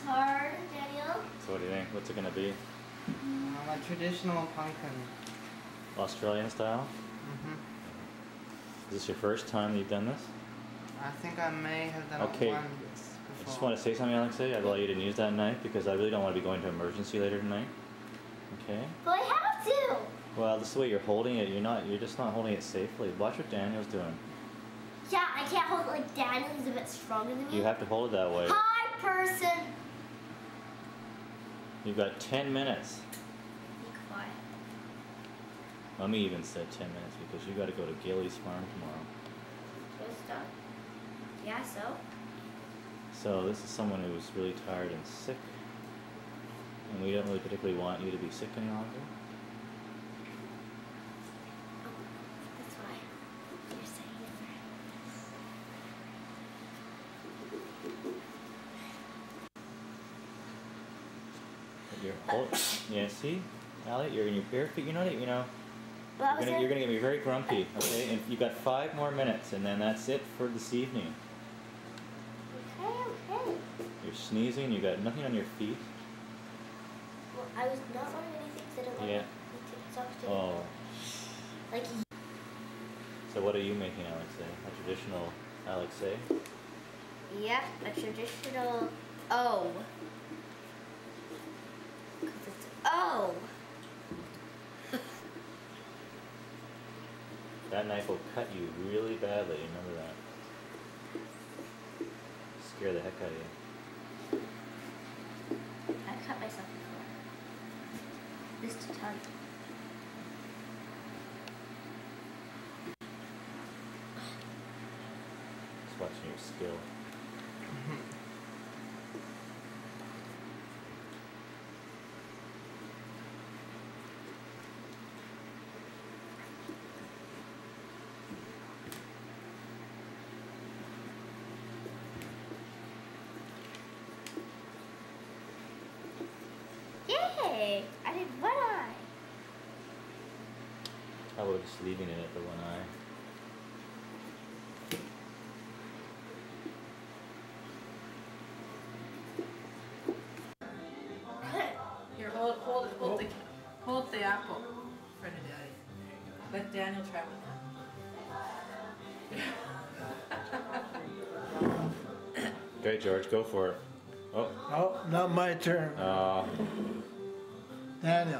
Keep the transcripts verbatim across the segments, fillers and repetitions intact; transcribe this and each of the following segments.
hard, Daniel. So what do you think? What's it going to be? Um, a traditional pumpkin. Australian style? Mm-hmm. Is this your first time that you've done this? I think I may have done okay. it once before. I just want to say something, Alexei. I'd like you to use that knife because I really don't want to be going to emergency later tonight. Okay? But I have to! Well, this is the way you're holding it. You're not. You're just not holding it safely. Watch what Daniel's doing. Yeah, I can't hold it like Daniel. He's a bit stronger than me. You have to hold it that way. Hi, person! You've got ten minutes. Be quiet. Mommy even said ten minutes because you got to go to Gilly's farm tomorrow. Good stuff. Yeah, so? So this is someone who's really tired and sick. And we don't really particularly want you to be sick any longer. That's why you're saying But you're hold, yeah, see? Allie, you're in your bare feet. You're not, you know, well, you're gonna, you're gonna get me very grumpy, okay? And you've got five more minutes, and then that's it for this evening. Okay, okay. You're sneezing. You got nothing on your feet. Well, I was not wearing anything because I don't want Yeah. to talk to Oh. Like. So what are you making, Alexei? A traditional Alexei? Yep, a traditional O. Because it's O. That knife will cut you really badly. Remember that. Scare the heck out of you. I cut myself before. This too tight. Just watching your skill. Yay! I did one eye. How about just leaving it at the one eye? Here, hold, hold, hold the, hold the apple in front of Daddy. Let Daniel try one now. Okay, George, go for it. Oh. Oh, not my turn. Uh, Daniel.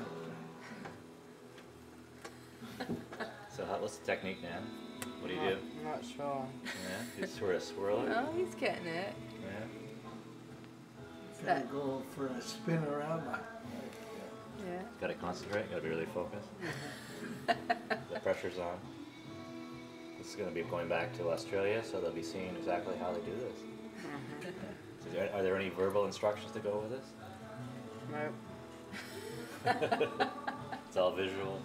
so how, what's the technique, Dan? What do you do? I'm not sure. Yeah, you sort of swirl it. Oh, he's getting it. Yeah. Gotta go for a spin around. Yeah. Got to concentrate. Got to be really focused. The pressure's on. This is going to be going back to Australia, so they'll be seeing exactly how they do this. So there, are there any verbal instructions to go with this? Nope. It's all visual.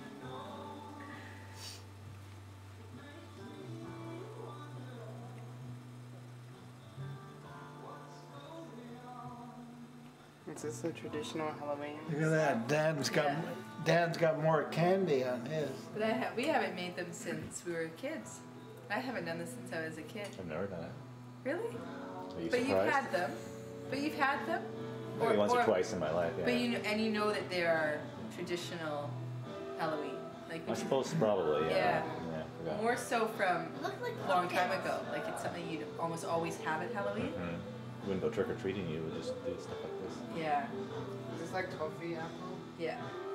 Is this a traditional Halloween? Look at that. Dan's got Yeah. Dan's got more candy on his. But I ha we haven't made them since we were kids. I haven't done this since I was a kid. I've never done it. Really? Are you But surprised? you've had them. But you've had them? Maybe once or twice in my life, yeah. But you know, and you know that they are traditional Halloween. Like I suppose probably, yeah. Yeah. Yeah, I forgot. more so from Look like a long time pumpkins. ago. Like it's something you'd almost always have at Halloween. Mm-hmm. You wouldn't go trick-or-treating, you would just do stuff like this. Yeah. Is this like toffee apple? Yeah.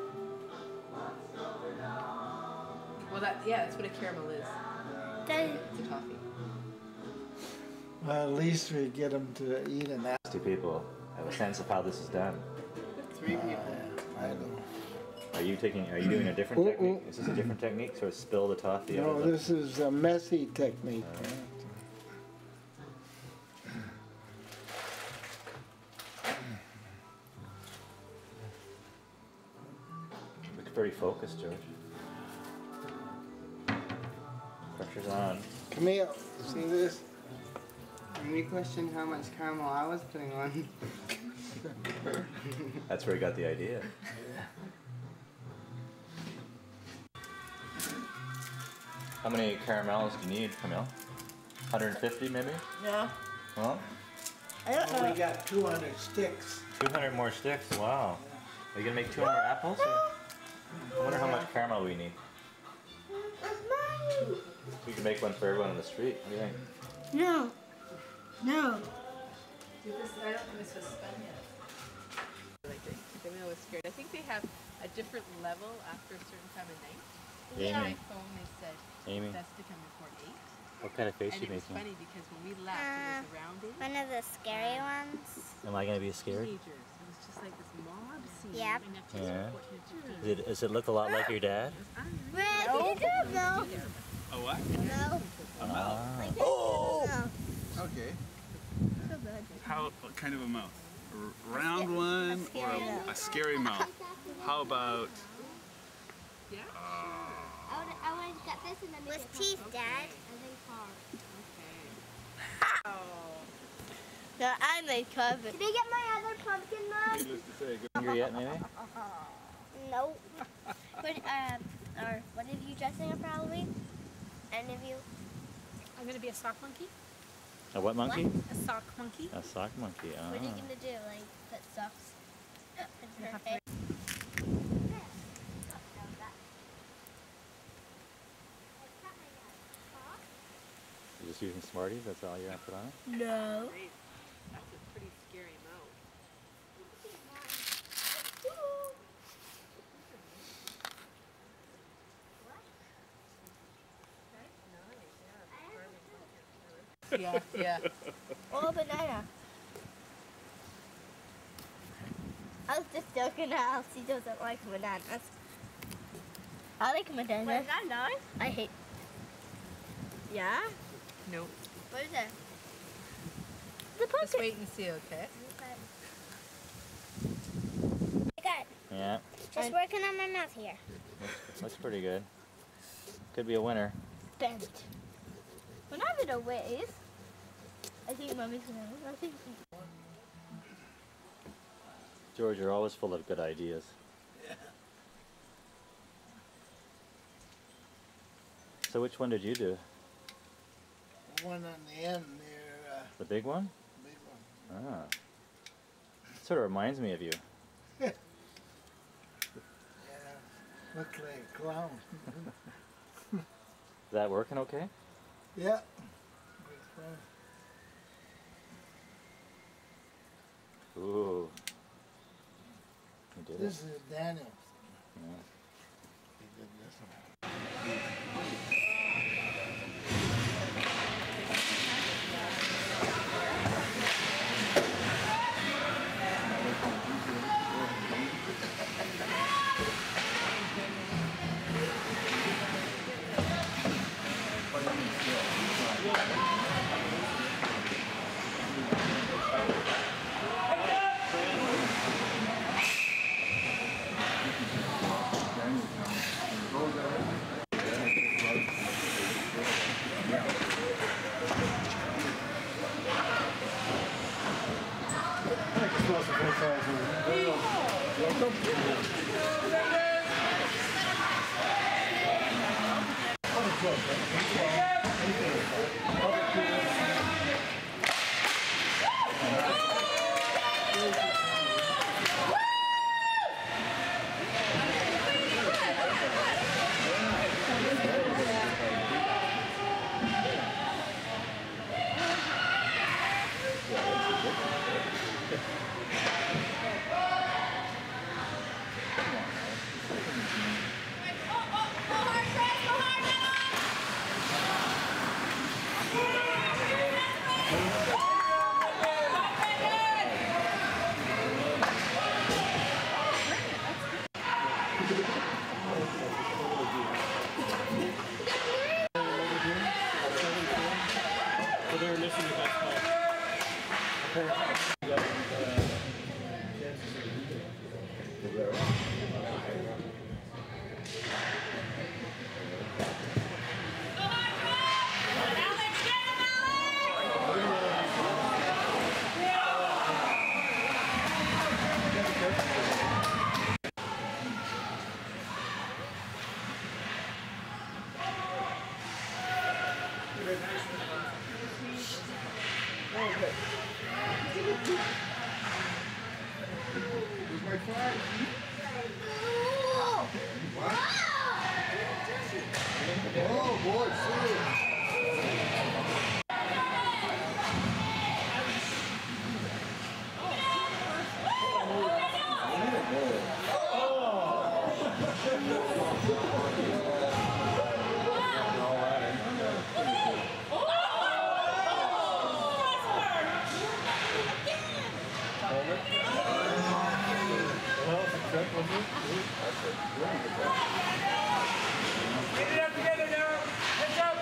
Well, that yeah, that's what a caramel is. Then It's a toffee. Well, at least we get him to eat an apple. Two people have a sense of how this is done. Three people. I know. Are you taking? Are you doing a different Ooh, technique? ooh. Is this a different technique? Sort of spill the toffee No, out of the... this is a messy technique. Looks very focused, George. Pressure's on. Come here. See this? And we questioned how much caramel I was putting on. That's where he got the idea. How many caramels do you need, Camille? one hundred fifty maybe? Yeah. Well, Well, we got two hundred sticks. two hundred more sticks. Wow. Are you gonna make two hundred apples? Or? I wonder how much caramel we need. We can make one for everyone on the street. What do you think? No. No. Do this, I don't think this was spun yet. Like they, they was scared. I think they have a different level after a certain time of night. Amy. On my phone they said Amy. that's to come before eight. What kind of face And you it was making? funny because when we left it was around eight. One of the scary ones. Am I gonna be scared? Teenagers. It was just like this mob scene. Yep. Yeah. Does it, does it look a lot like your dad? Red, no. No. A what? No. A mouth. Oh. Okay. How, what kind of a mouth? A round one or a, a scary mouth? How about? Yeah. Uh, I would, I would have got this and then with teeth, Dad. Oh. No, I made cover. Can I get my other pumpkin, Mom? needless to say, good. Hungry yet, maybe? Nope. What, um, or what are you dressing up for Halloween? Any of you? I'm gonna be a sock monkey. A what monkey? A sock monkey. A sock monkey. Ah. What are you gonna do? Like put socks in her have to- face? You're just using Smarties? That's all you're gonna put on it? No. Great. That's a pretty scary mouth. Yeah, yeah. Oh, banana. I was just joking how she doesn't like bananas. I like bananas. Banana? I hate. Yeah? Nope. What is it? The Just pumpkin. wait and see, okay? Okay. Yeah. Just working on my mouth here. Looks pretty good. Could be a winner. Bent. When I'm in a ways, I think Mommy's gonna. I think. George, you're always full of good ideas. So which one did you do? One on the end near uh, The big one? big one. Ah. Sort of reminds me of you. Yeah, looked like a clown. Is that working okay? Yeah. It's fun. Ooh. You did This it. is Daniel. Yeah. He did this one. my flag? Oh boy, see. Get it up together now. Heads up.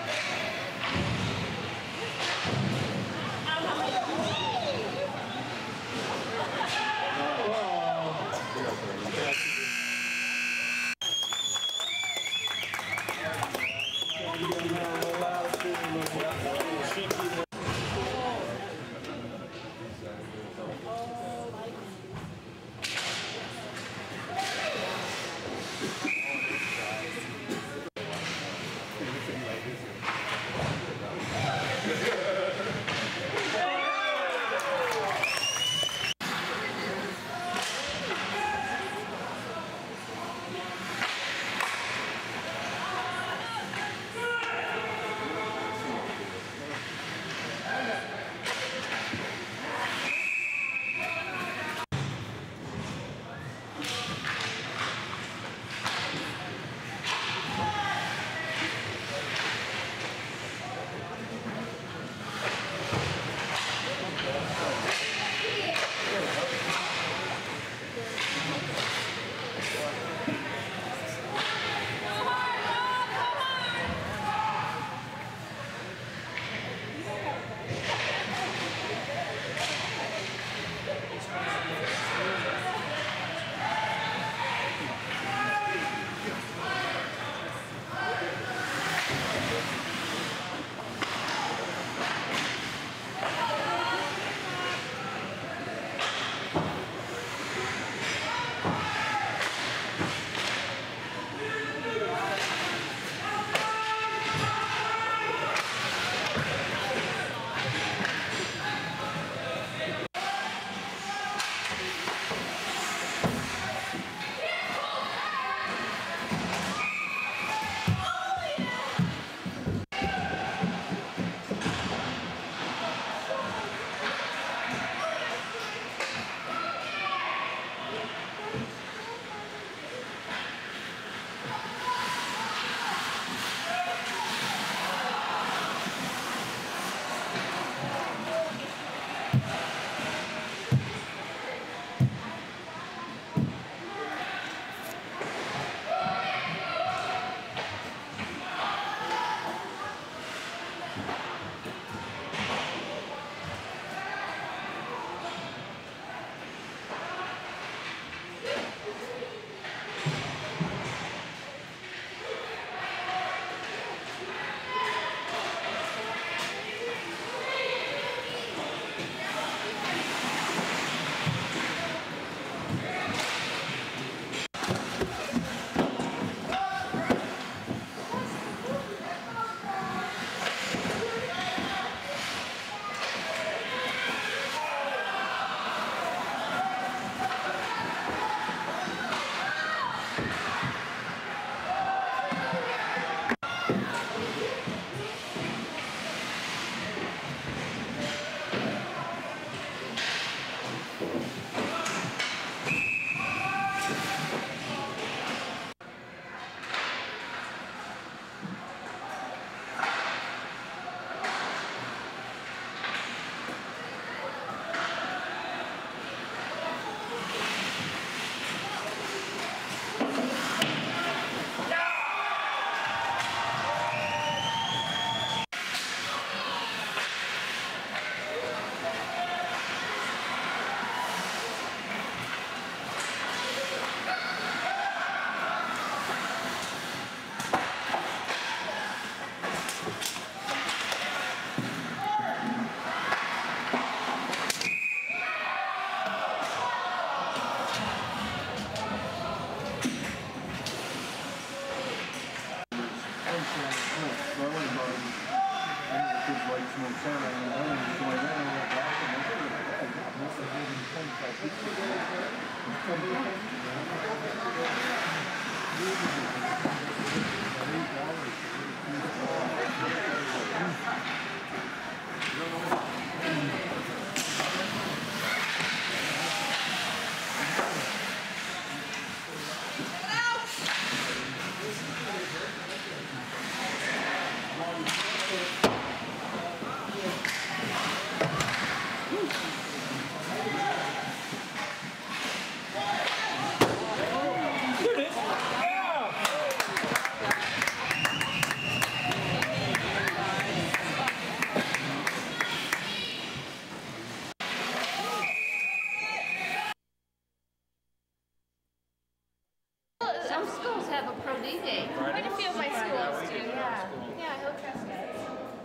Some schools have a pro D day. Quite a few of my schools do, yeah. Yeah, Hillcrest does.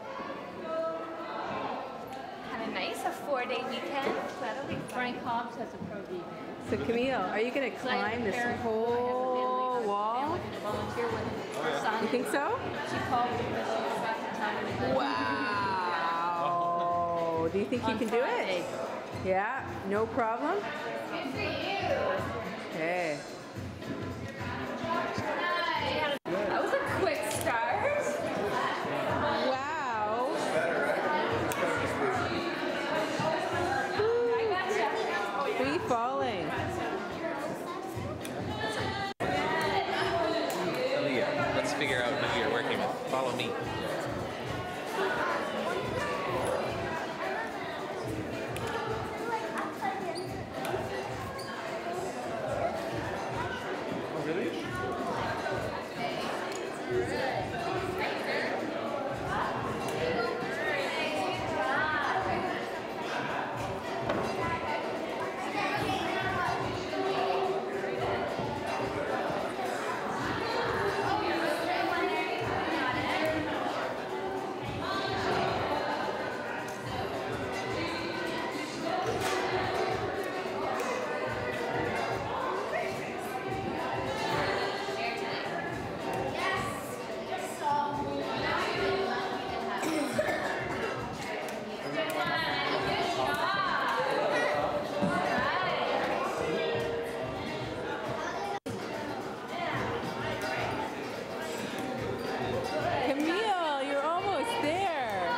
Kind of nice, a four-day weekend. That'll be fun. Frank Hobbs has a pro D day. So Camille, are you going to climb this whole wall? You think so? She called me because she forgot to tell me. Wow. Do you think you can do it? Yeah, no problem? Good for you. Okay. That was a quick start. Wow. I gotcha. Free falling. Aaliyah, let's figure out who you're working with. Follow me. Oh, really? Camille, you're almost there.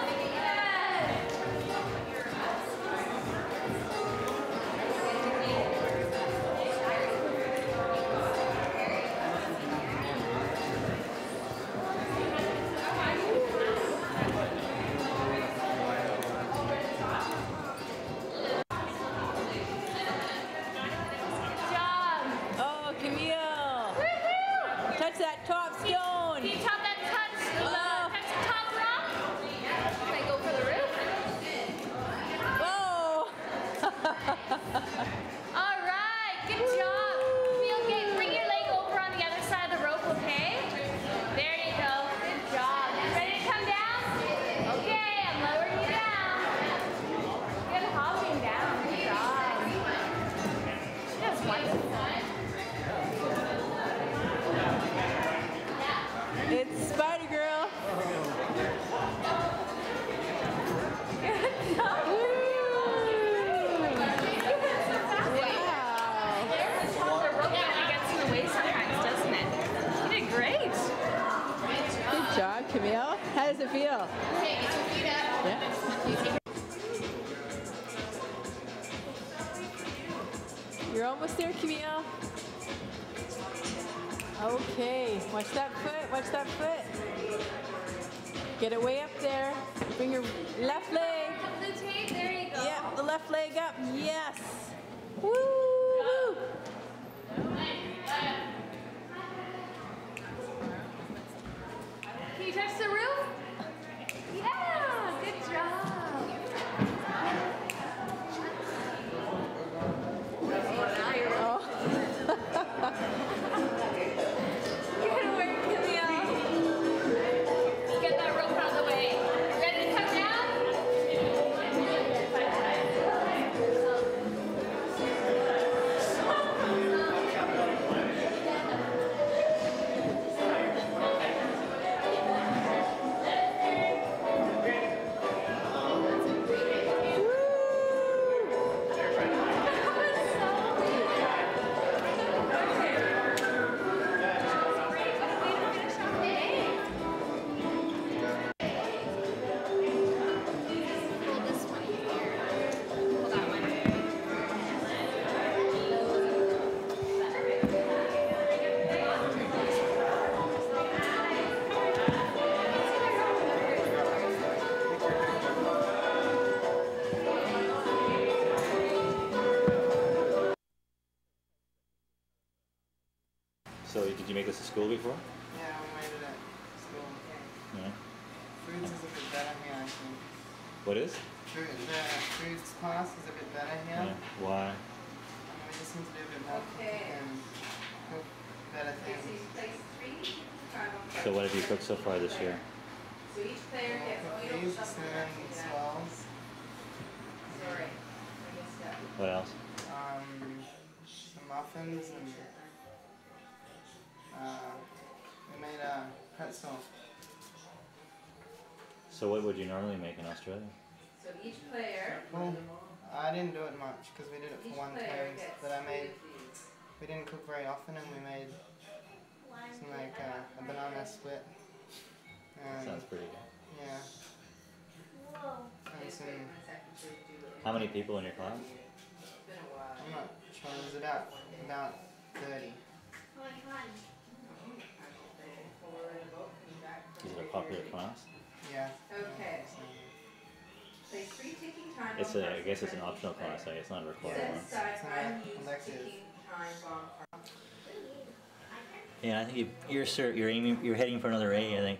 Oh, Camille. Touch that top stone. Can you top that touch, uh, touch the top rock? Can I go for the roof? Whoa. All right, good job. Feel good. Bring your leg over on the other side of the rope, okay? There you go. Good job. You ready to come down? Okay, I'm lowering you down. Good hopping down. Good job. That's wonderful. It's Spider Girl. Good job. Woo. Camille? How does it feel? Yeah. You're almost there, Camille. Okay, watch that foot, watch that foot. Get it way up there. Bring your left leg. Blue tape, there you go. Yeah, the left leg up. Yes. Woo! Can you touch the roof? Yeah, good job. Oh. Good work, Camille. Get that rope out of the way. Ready to come down? school before? Yeah, we made it at school. Yeah. Foods is a bit better here, I think. What is? Food, the foods class is a bit better here. Yeah. Why? I mean, we just need to do a bit more cooking and cook better things. So what have you cooked so far this year? So each player gets Cookies, cinnamon swells. Sorry, I missed that. What else? Um, some muffins and uh, we made a pretzel. So what would you normally make in Australia? So each player. Well, I didn't do it much because we did it for one time, but I made, we didn't cook very often and we made some like uh, a banana split. And, Sounds pretty good. yeah. And some, How many people in your class? I'm not sure, it was about, about thirty. Is it a popular class? Yeah. Okay. So, Place three ticking time It's bomb a, I cards. guess it's an optional class, I guess, not a required Yeah. one. Set It's aside an unused elective. ticking time bomb cards. Yeah, I think you, you're sir, you're aiming, you're heading for another A, I think.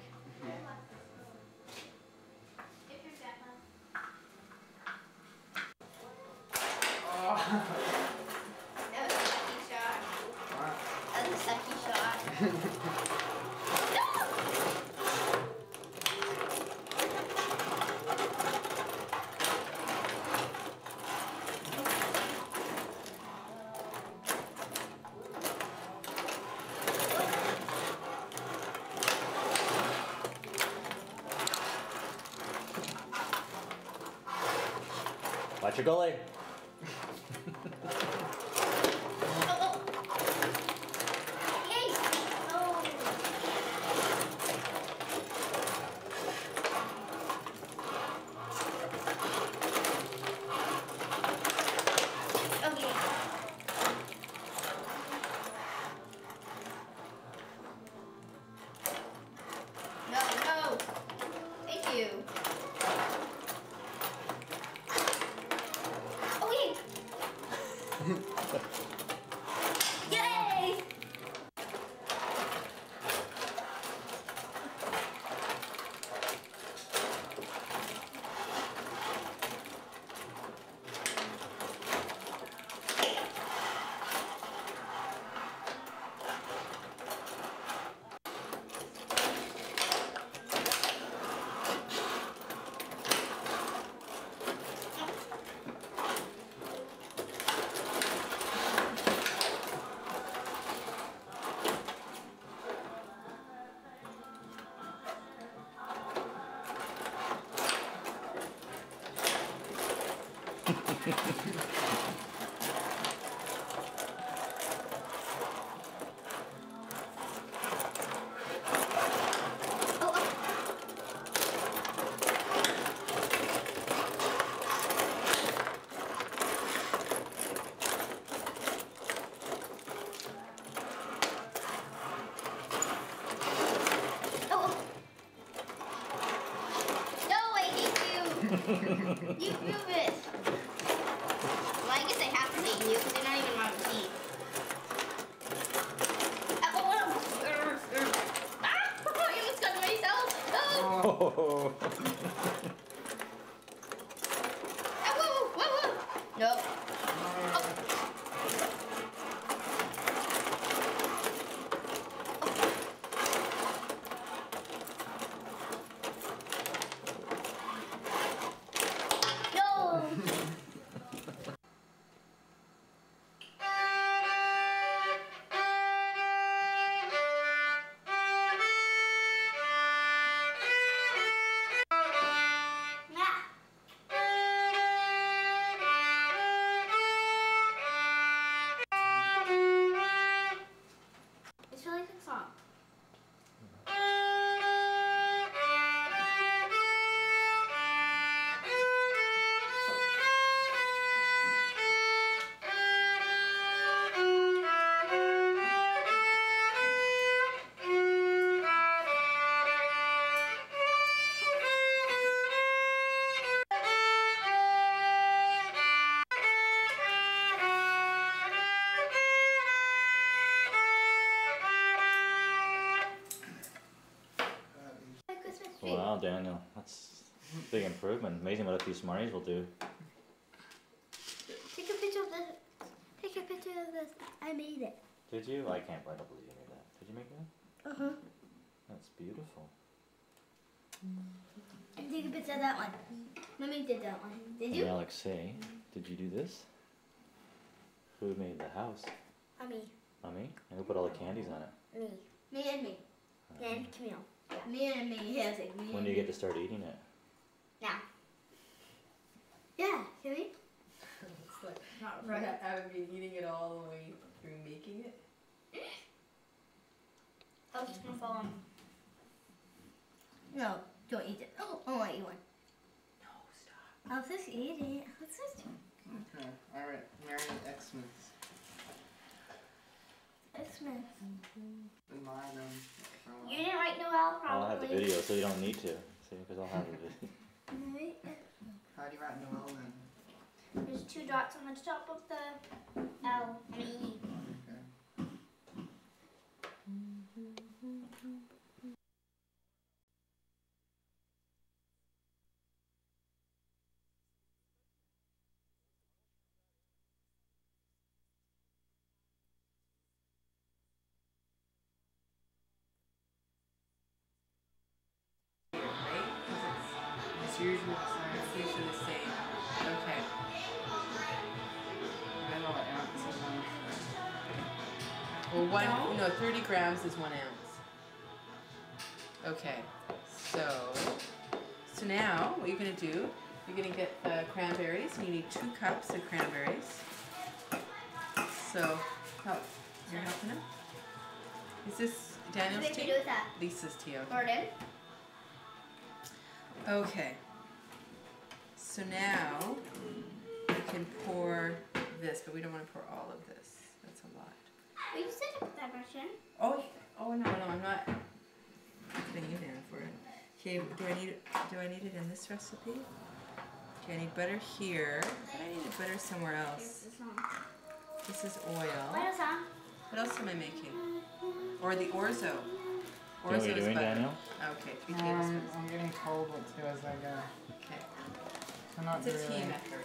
That was a sucky shot. what? That was a sucky shot. Watch your goalie. Hey! Oh. Okay. No, no. Thank you. Okay. Yay! Oh, oh. Oh, oh. No, I hate you. You move it. Well, I guess I have to hate you because you're not even on the team. Ah, oh, oh, er, er. Ah, I almost got myself. Oh. Oh. Ah, whoa, whoa, whoa, whoa. Nope. Oh. No. Wow, Daniel, that's a big improvement. Amazing what a few Smarties will do. Take a picture of this. Take a picture of this. I made it. Did you? I can't I don't believe you made that. Did you make that? Uh-huh. That's beautiful. And take a picture of that one. Mommy did that one. Did you? And Alexei, did you do this? Who made the house? Uh, me. Mommy? And who put all the candies on it? Me. Me and me. Uh, And Camille. Yeah. Me and me. Yes, like me. When do you get to start eating it? Now. Yeah, can we? It's like not right. Haven't been eating it all the way through making it. I was just gonna fall on. No, don't eat it. Oh, I want to eat one. No, stop. I'll just eat it. What's this? Okay, alright, Mary Xmas. Xmas. Admire them. You didn't write Noel, probably. I'll have the video, so you don't need to. See, because I'll have the video. How do you write Noel then? There's two dots on the top of the L and E. Okay. It's usually the same. It's usually the same. Okay. I don't know what ounce is on. Well, one, no, thirty grams is one ounce. Okay, so, so now what you're gonna do, you're gonna get the cranberries, and you need two cups of cranberries. So, help, you're helping him? Is this Daniel's What do tea? we do with that? Lisa's tea, okay. Pardon? Okay. So now we can pour this, but we don't want to pour all of this. That's a lot. Well, you said to put that much in. Oh, oh no, no, I'm not putting you down for it. Okay, do I need it? Do I need it in this recipe? Okay, I need butter here. But I need butter somewhere else. This is oil. What else, huh? What else am I making? Or the orzo. You know what you're is doing, butter. Daniel? Okay, three Um, tablespoons. I'm getting told what to do as I go. Okay. So not It's a really. tea maker.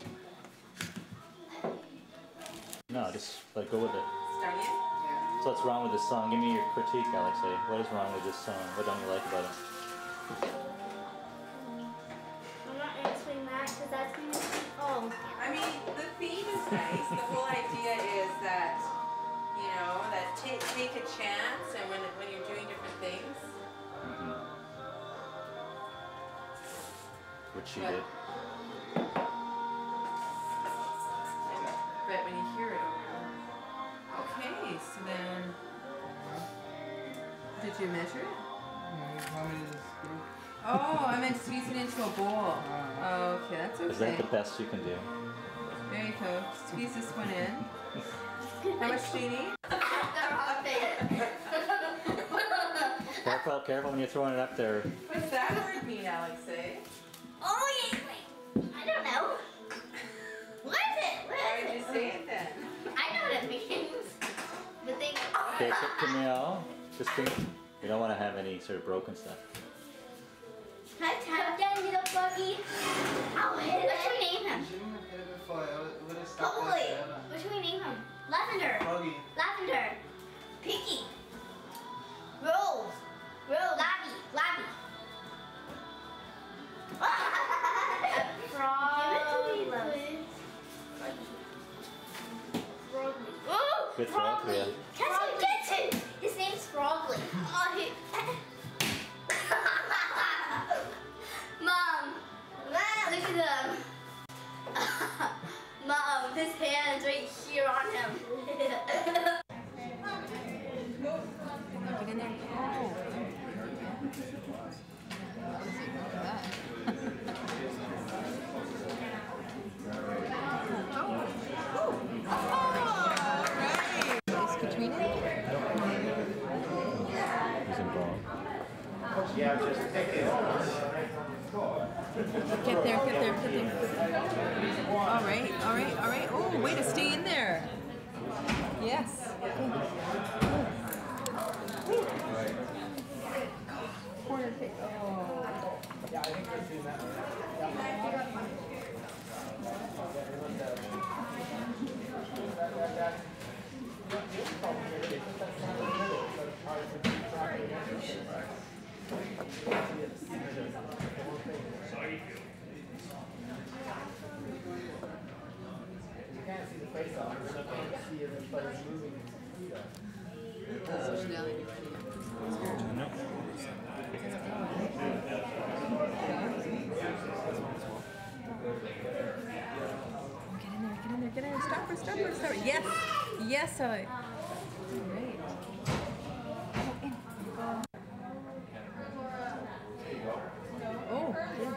No, just like go with it. Start it? Yeah. So what's wrong with this song? Give me your critique, Alexei. What is wrong with this song? What don't you like about it? I'm not answering that because that's going to be oh. I mean, the theme is nice. The whole idea is that, you know, that take take a chance, and when when you're doing different things. Mm-hmm. Which she But- did. But when you hear it over, okay. So then, did you measure it? Yeah, you want me to just scoop? Oh, I meant squeeze it into a bowl. Oh. Oh, okay, that's okay. Is that the best you can do? There you go. Squeeze this one in. How much do you need? Careful, careful when you're throwing it up there. What does that word mean, Alexei? Oh, yeah, wait. I don't know. What is it? What Why is did it? you say it then? I know what it means. But they... Okay, Camille, just think, you don't want to have any sort of broken stuff. Can I tap that little buggy? I'll hit it. What should we name him? You shouldn't have hit it before. It would have stuck Oh, there wait. forever. What should we name him? Lavender. Froggy. Lavender. Pinky. Rose. Rose. Labby. Labby. Froggy. Oh, Good throw, Frogly. yeah. Catch him, catch him. His name's Frogly. Oh, he... Mom. Mom, look at him. Mom, his hand's right here on him. Get in there. Oh. Yeah, just pick it. Get there, get there, get there. All right, all right, all right. Oh, way to stay in there. Yes. Corner. perfect. Oh. Yeah, I think we're doing that you can't see the face off, but you can't see everybody's moving. Get in there, get in there, get in there. Stop her, stop her, stop her. Yes, yes, I. Great. Oh,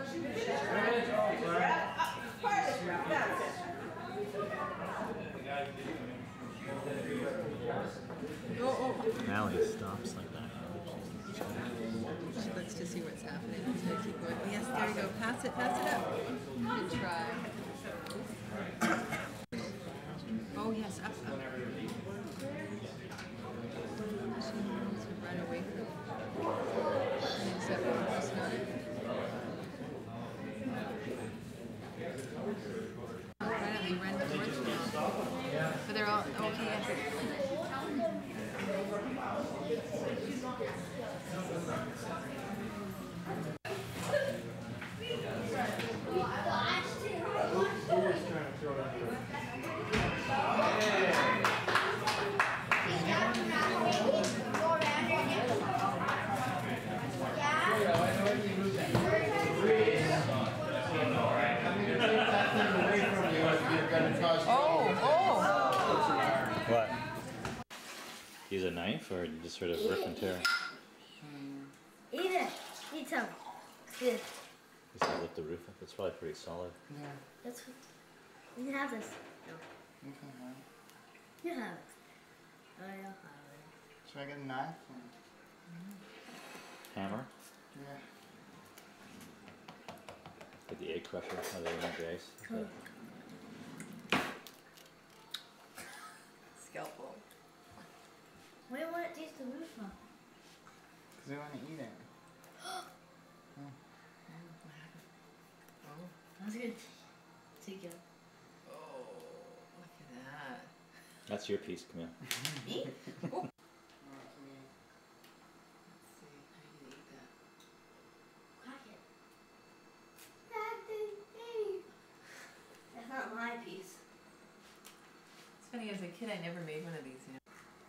oh, oh. Allie stops like that. She looks to see what's happening. So keep going. Yes, there you go. Pass it, pass it up. Good try. Oh, yes, up, up. She wants to run away from it. Except one person on it. Apparently, run towards them. But they're all okay. What? Use a knife or you just sort of rip and tear? Eat it. Eat some. Good. Just to lift the roof up. It's probably pretty solid. Yeah. That's what. You can have this. No. You can have it. You have it. Oh, you'll have it. Should I get a knife? Hammer? Yeah. Get the egg crusher other than the ice. Cool. Scalpel. Why do you want to taste the roof off? Because we want to eat it. Oh. That's good. Take it. Oh, look at that. That's your piece, Camille. Eat? Oh. Let's see, how do you eat that? Crack it. That's not my piece. It's funny, as a kid, I never made one of these, you know.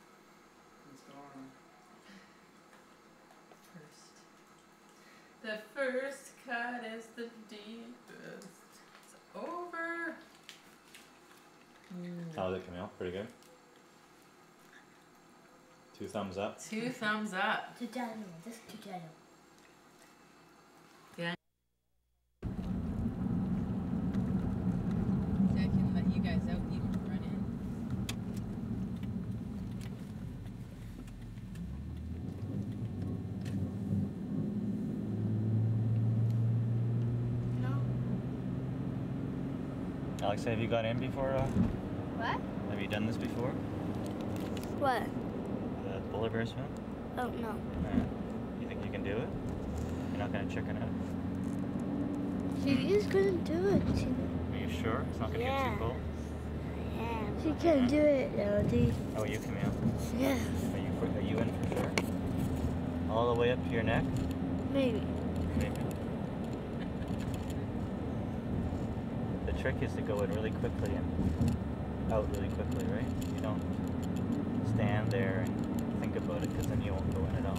First. The first cut is the deepest. It's over. Mm. How was it, Camille? Pretty good? Two thumbs up? Two thumbs up. To Daniel. Just to Daniel. Yeah. I can let you guys out. You can run in. Alexa, have you got in before? Uh, What? have you done this before? What? The polar bear swim? Oh, no. Uh, you think you can do it? You're not going to chicken out? She is going to do it. She, Are you sure? It's not going to Yeah. get too cold? yeah. She can do it, Elodie. How are you, Camille? Yes. Are you, for, are you in for sure? All the way up to your neck? Maybe. Maybe. The trick is to go in really quickly and out really quickly, right? You don't stand there and think about it because then you won't go in at all.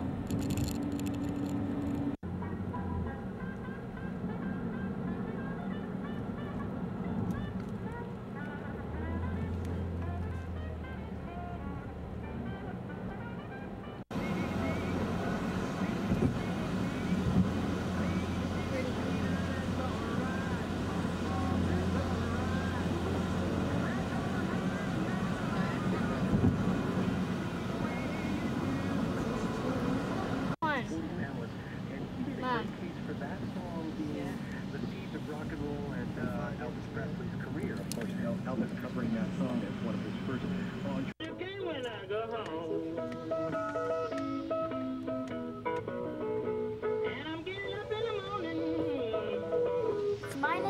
Mom. For that song being the seeds of rock and roll and uh, Elvis Presley's career. Of course, Elvis covering that song as one of his first songs. Okay, when I go home, and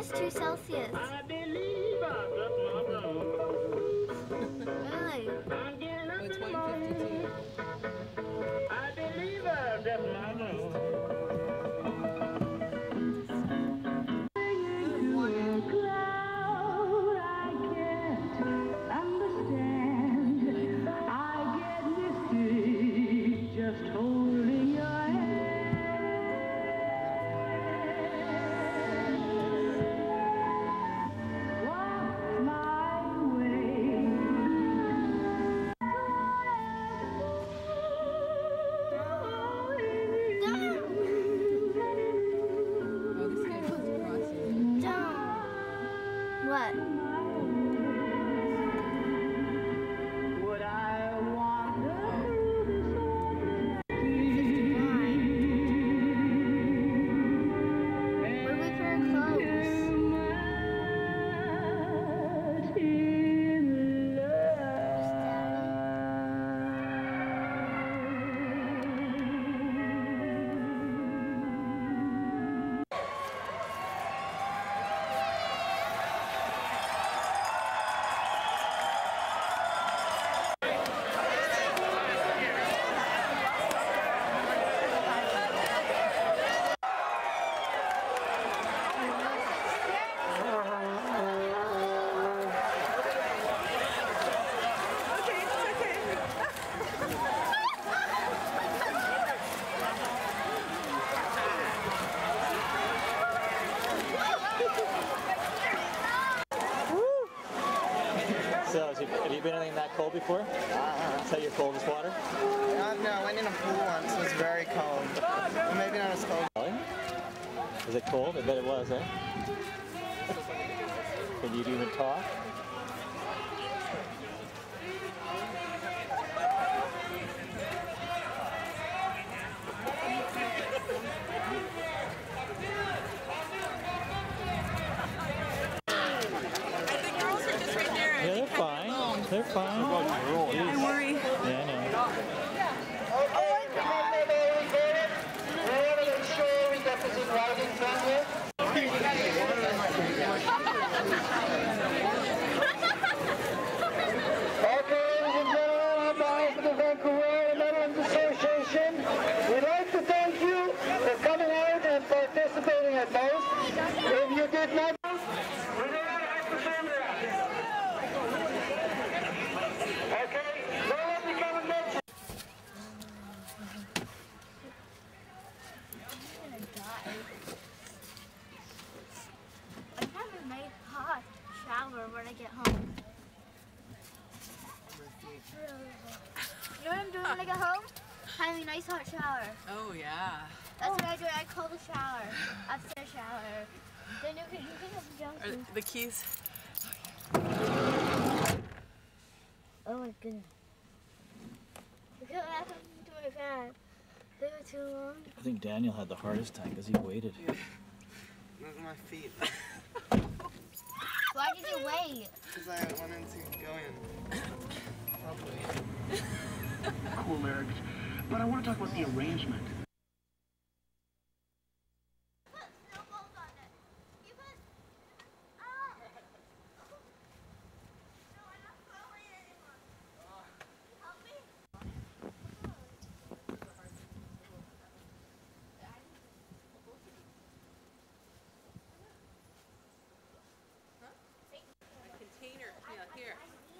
minus two Celsius. I believe I've left my room. Really? I'm getting up It's in the one fifty-two. morning. I believe I've left my room. Just holding your hand. Walk my way. Oh, this guy was crossing. What? Would I wander? Where we for our clothes? So, has you, have you been in anything that cold before? Uh, Is that your coldest water? uh, no, I went in a pool once. It was very cold. Well, maybe not as cold. Really? Was it cold? I bet it was, eh? Can you even talk? Yeah, they're fine. They're fine. Don't worry. Yeah, I know. Okay, come on, baby, get it. We want to make sure we get this right in front of you. Okay, ladies and gentlemen, on behalf of the Vancouver Veterans Association, we'd like to thank you for coming out and participating at both. If you did not, we're going to have to send her out. Okay, so let me come and get you. I'm having a nice hot shower when I get home. You know what I'm doing when I get home? Having a nice hot shower. Oh, yeah. That's what I do. I call the shower. Upstairs shower. Then you can, you can have Are Johnson. the keys? Oh my goodness. Look at what happened to my fan. They were too long. I think Daniel had the hardest time because he waited. My feet. Why did you wait? Because I wanted to go in. Probably. Cool lyrics. But I want to talk about the arrangement. Container. Yeah, here.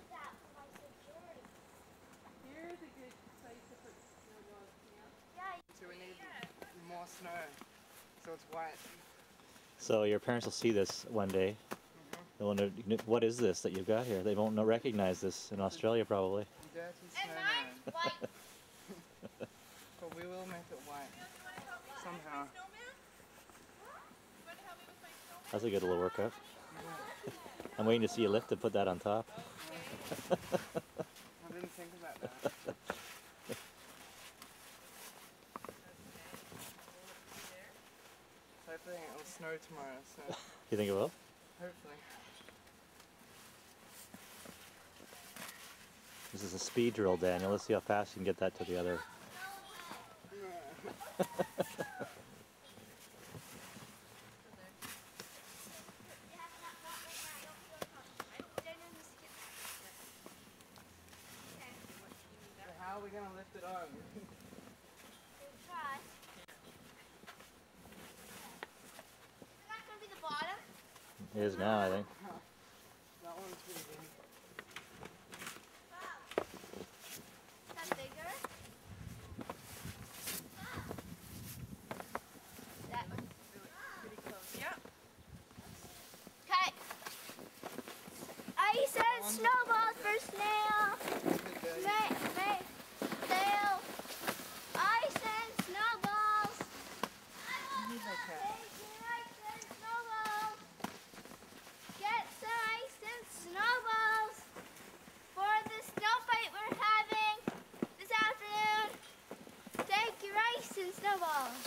Here's a good place to put snow gloves. So we need more snow, so it's white. So your parents will see this one day. They'll wonder, what is this that you've got here? They won't know, recognize this in Australia probably. Dirty snowman. But we will make it white. Somehow. That's a good little workout. I'm waiting to see you lift and put that on top. I didn't think about that. Hopefully it'll snow tomorrow, so You think it will? hopefully. This is a speed drill, Daniel. Let's see how fast you can get that to the other. gonna lift it up. Try. Isn't that gonna be the bottom? It is now, I think. That one's pretty big. Wow. Is that bigger? Wow. That one's Pretty close. Yeah. okay. I said snowballs for snail. May, may, snail. I said snowballs. You like that. Ice and snowballs. Get some ice and snowballs for the snow fight we're having this afternoon. Take your ice and snowballs.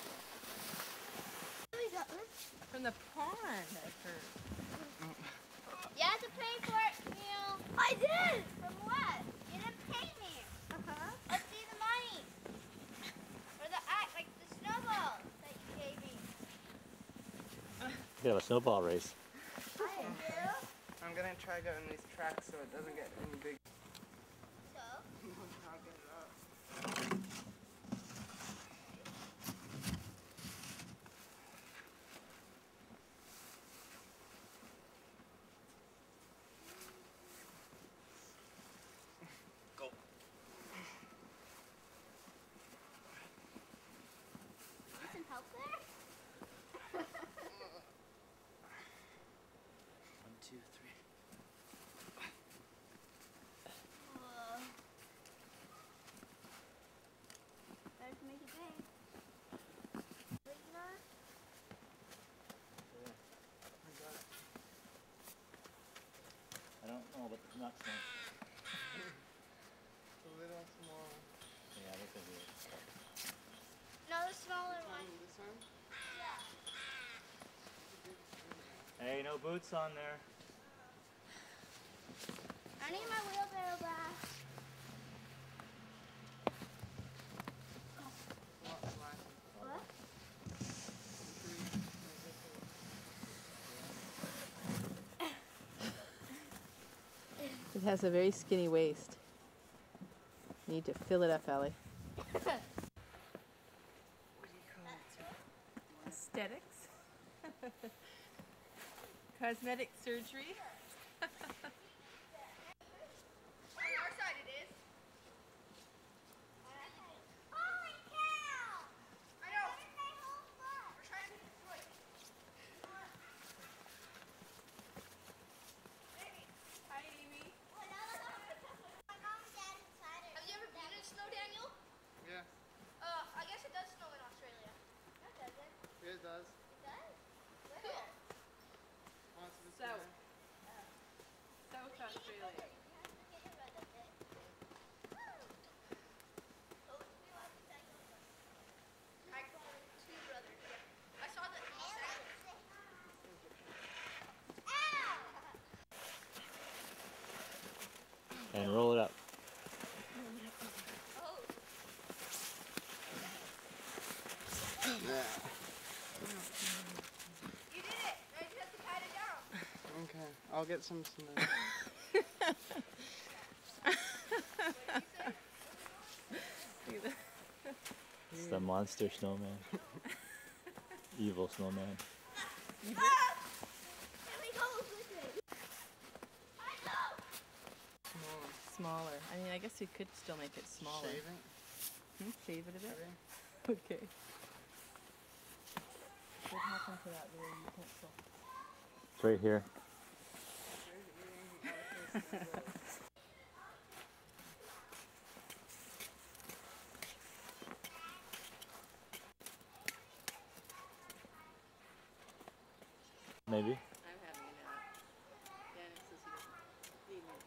From the pond, I've heard. You have to pay for it, Neil. I did. From what? You didn't pay me. Uh-huh. Let's see the money. For the act, like the snowballs that you gave me. We have a snowball race. I do. I'm gonna try going these tracks so it doesn't get any big. So? I'll get it up. Need some help there? One, two, three. Whoa. Better to make it big. Big enough? I got it. I don't know, but it's not small. It's a little small. Yeah, this is it. No, the smaller one. This one? Yeah. Hey, no boots on there. I need my wheelbarrow back. What? It has a very skinny waist. You need to fill it up, Ellie. Aesthetics. Cosmetic surgery. On our side it is. Holy cow! I know. We're trying to destroy it. Amy. Hi, Amy. My mom and dad inside it. Have you ever been in snow, Daniel? Yeah. Uh, I guess it does snow in Australia. No, it doesn't. It does. It does? Where? Once it's South. there. South Australia. I saw the And roll it up. Yeah. You did it. Now you just have to pat it down. Okay. I'll get some snow. It's the monster snowman. Evil snowman. Ah! Here we go with it. I know. Smaller. Smaller. I mean, I guess you could still make it smaller. Shave it. Hmm? Shave it a bit? Maybe. Okay. What happened to that little utensil? It's right here. Maybe. I'm having a nap. Daniel says he doesn't need me.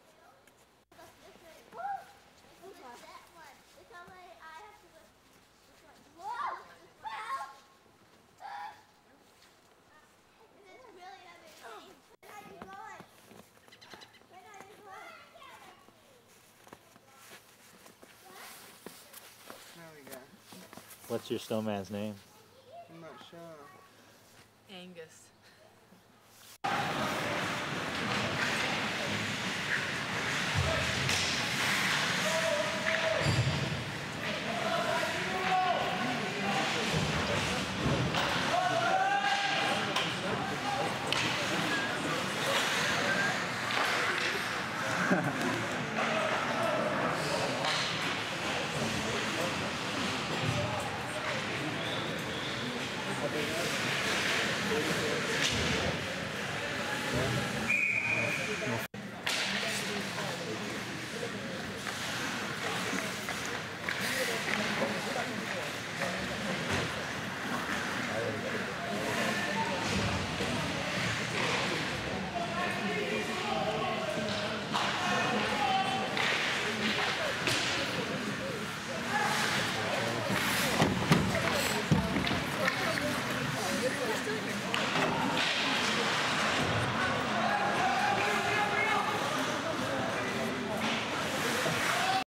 There we go. What's your snowman's name? I'm not sure. Angus.